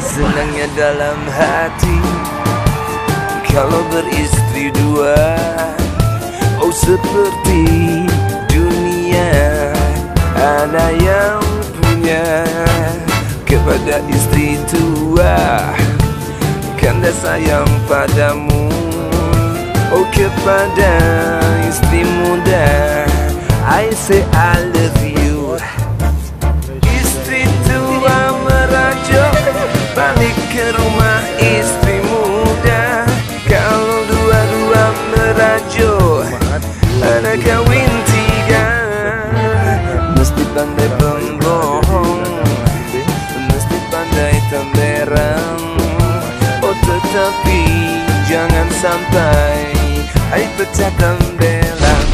Senangnya dalam hati kalau beristri dua. Oh, seperti dunia ada yang punya kepada istri tua, karena sayang padamu. Oh, kepada istri muda I say I love you. Istri tua merajuk balik ke rumah istri muda. Kalau dua-dua merajuk anak kawin tiga. Mesti pandai pembohong, mesti pandai temberang. Oh, tetapi jangan sampai ai pecah tembelang.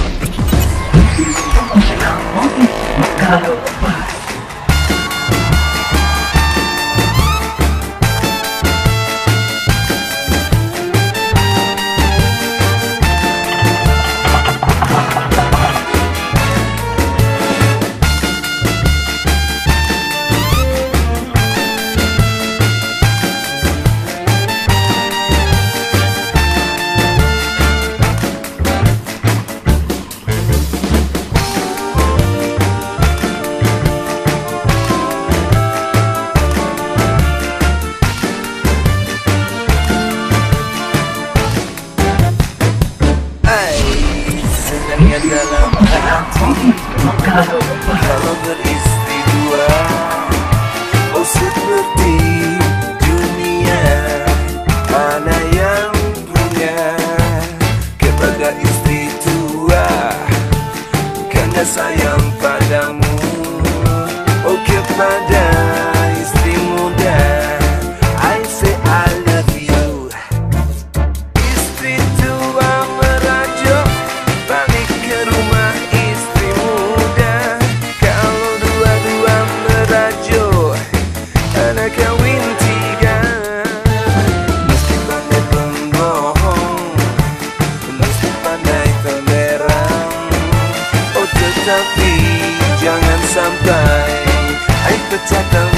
Senangnya dalam hati kalau beristri dua. Oh, seperti dunia mana yang punya kepada istri tua, karena sayang padamu. Oh, kepada istri muda I say I love you. Istri tua merajuk balik ke rumah istri muda. Kalau dua-dua merajuk anak kawin tiga. Mesti pandai pembohong, mesti pandai temberang. Oh, tetapi jangan sampai ai pecah